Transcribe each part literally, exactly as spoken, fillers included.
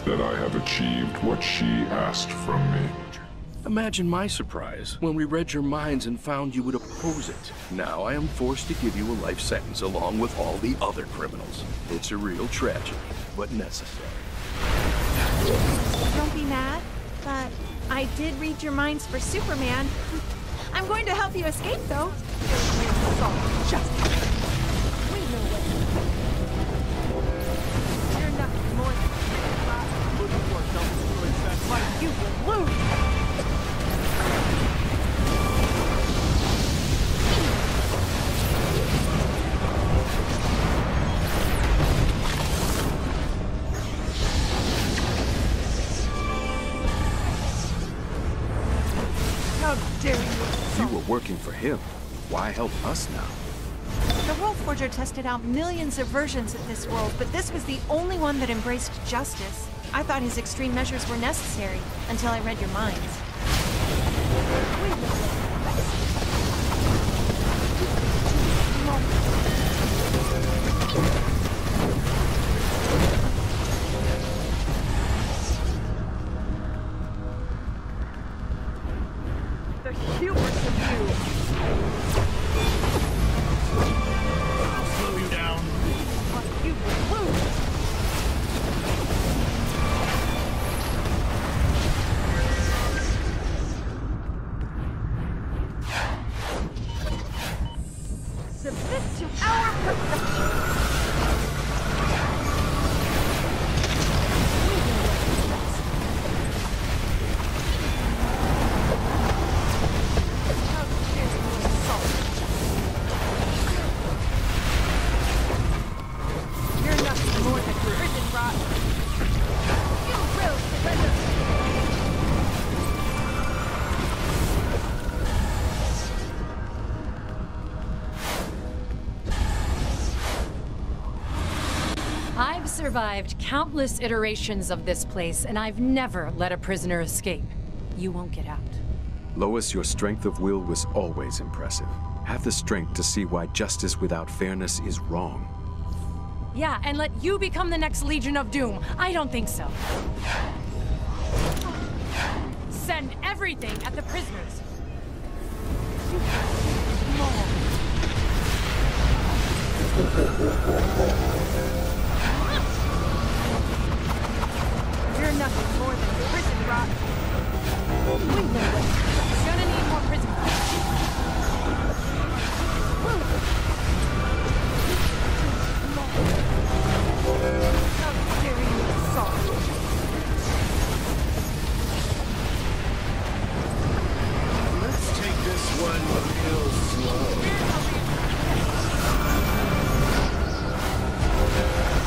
that I have achieved what she asked from me. Imagine my surprise when we read your minds and found you would oppose it. Now I am forced to give you a life sentence along with all the other criminals. It's a real tragedy, but necessary. Don't be mad, but I did read your minds for Superman. I'm going to help you escape, though. Justice. We know what you're nothing more than losing yourself. But you will lose. How dare you? You were working for him. Why help us now? The World Forger tested out millions of versions of this world, but this was the only one that embraced justice. I thought his extreme measures were necessary, until I read your minds. The hubris of you! I'll slow you down. But you will lose! Submit to our perfection! We know what's best. How dare you assault? You're nothing more than prison rot. You will surrender! I've survived countless iterations of this place, and I've never let a prisoner escape. You won't get out. Lois, your strength of will was always impressive. Have the strength to see why justice without fairness is wrong. Yeah, and let you become the next Legion of Doom. I don't think so. Send everything at the prisoners. You're nothing more than prison rot. We know what. Gonna need more prisoners. How dare you assault? Let's take this one real slow.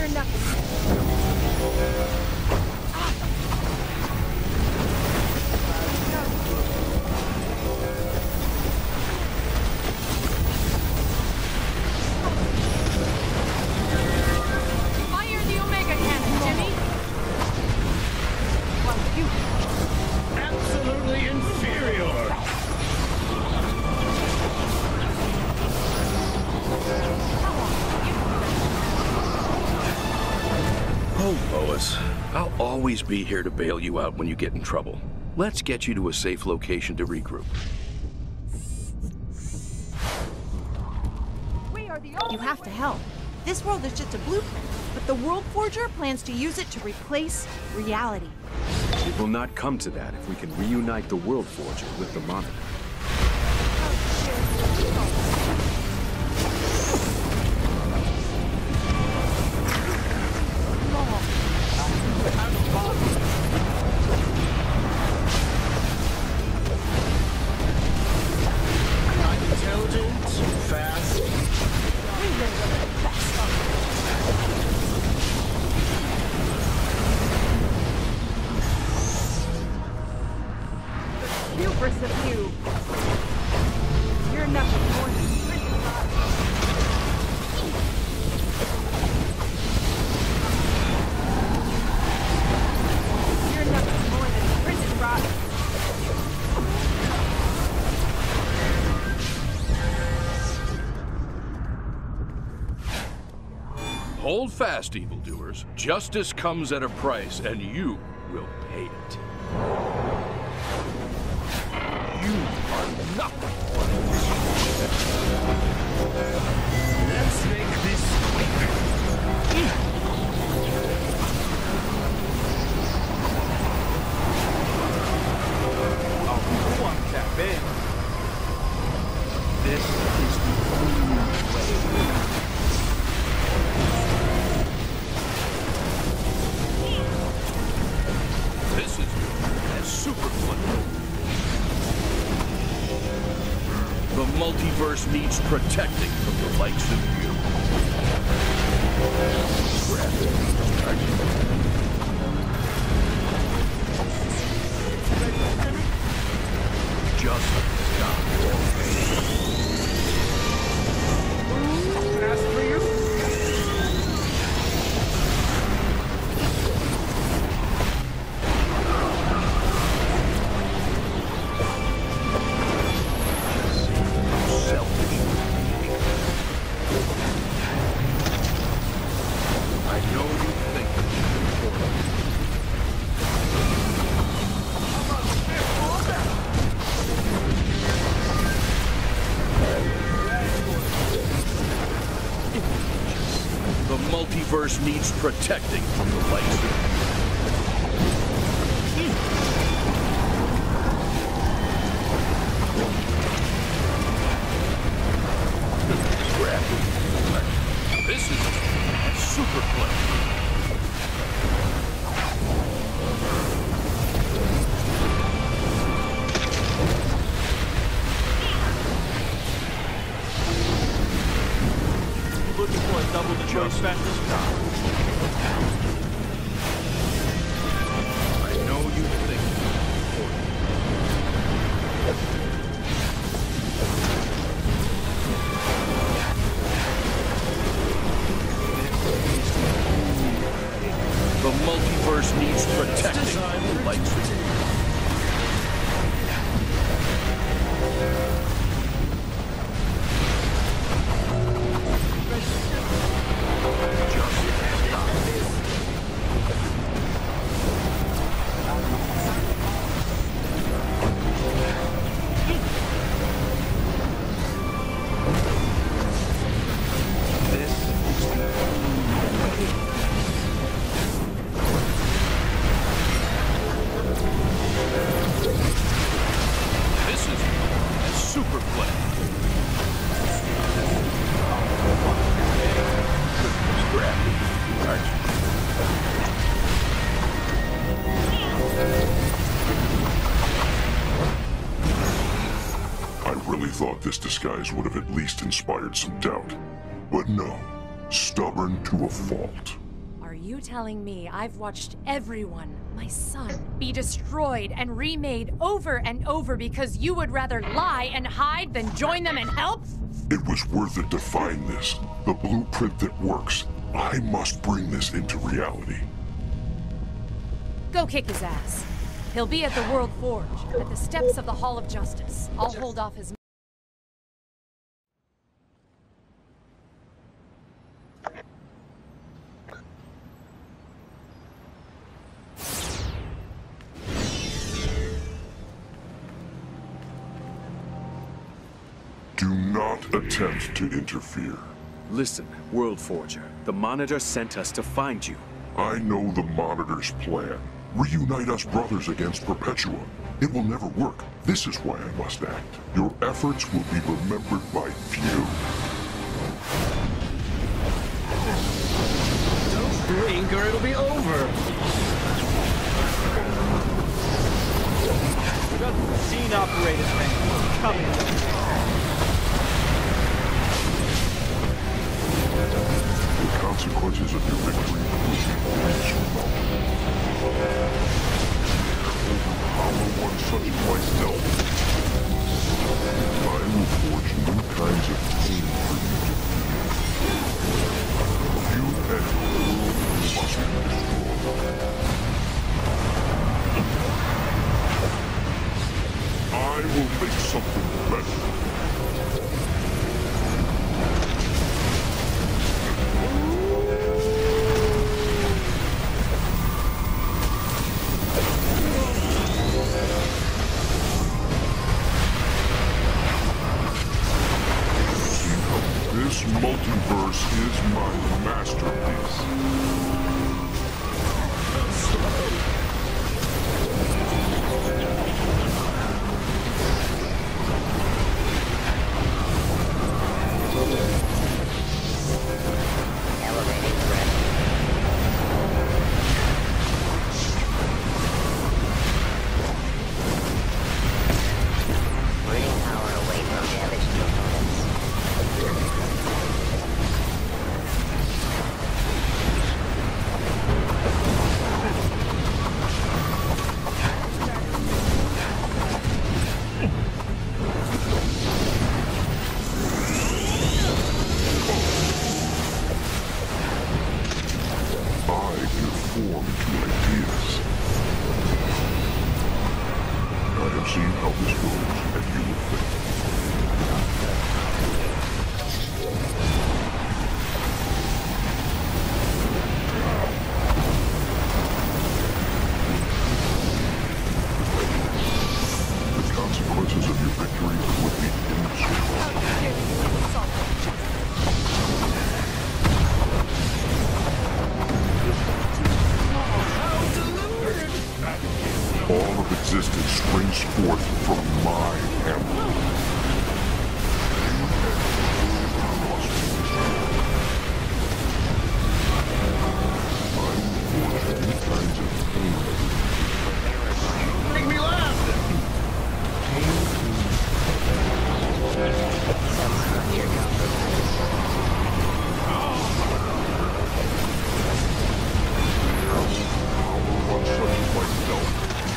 You're nothing. Fire the Omega Cannon, Jimmy! Absolutely inferior! Oh, Lois. I'll always be here to bail you out when you get in trouble. Let's get you to a safe location to regroup. You have to help. This world is just a blueprint, but the World Forger plans to use it to replace reality. It will not come to that if we can reunite the World Forger with the Monitor. Intelligent, fast. Hubris of you. You're nothing more than prison rot. You're nothing more than prison rot. Hold fast, evildoers. Justice comes at a price, and you will pay it. You are nothing. Let's make this quick. Oh, who wants that big? This is the only way. This is a super flip. The multiverse needs protecting from the likes of you. Grab it. Just stop. Pass for you. I know you think it's important. The multiverse needs protecting from the likes of you. Grab it. This is a super play. Looking for a double Detroit special? I know you think it's important. The multiverse needs protecting from the likes of you. This is a super play. Grab it. Archie. I really thought this disguise would have at least inspired some doubt. But no, stubborn to a fault. you telling me I've watched everyone, my son, be destroyed and remade over and over because you would rather lie and hide than join them and help? It was worth it to find this. The blueprint that works. I must bring this into reality. Go kick his ass. He'll be at the World Forge, at the steps of the Hall of Justice. I'll hold off his... Do not attempt to interfere. Listen, World Forger. The Monitor sent us to find you. I know the Monitor's plan. Reunite us brothers against Perpetua. It will never work. This is why I must act. Your efforts will be remembered by few. Don't blink or it'll be over. We got the scene operated man coming. The consequences of your victory will be insurmountable. Overpower one such myself. I will forge new kinds of pain for you to feel. You and your world must be destroyed. I will make something better. This multiverse is my masterpiece. Elevating threat. Bringing power away from damaged components. I give form to ideas. I have seen how this goes, and you will think. The consequences of your victory would be insurmountable. All of existence springs forth from my hammer. I'm forging new kinds of pain. Make me laugh! Some structure compromised. One such as myself.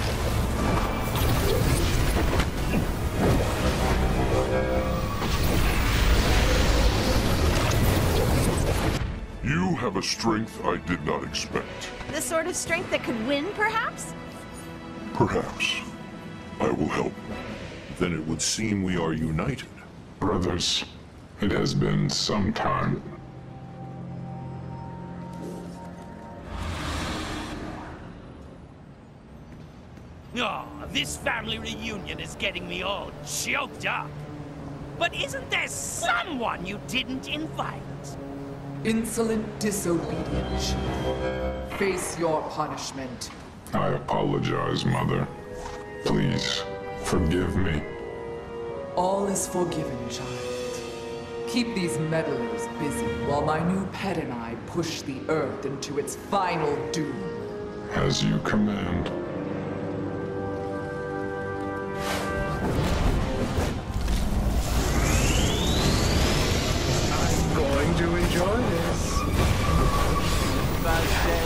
You have a strength I did not expect. The sort of strength that could win, perhaps? Perhaps. I will help. Then it would seem we are united. Brothers, it has been some time. Oh, this family reunion is getting me all choked up. But isn't there someone you didn't invite? Insolent disobedience. Face your punishment. I apologize, Mother. Please, forgive me. All is forgiven, child. Keep these meddlers busy while my new pet and I push the Earth into its final doom. As you command. I'm going to enjoy this. Bye,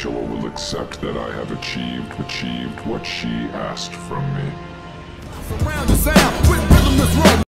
Perpetua will accept that I have achieved, achieved what she asked from me. Surround the sound with rhythm that's wrong.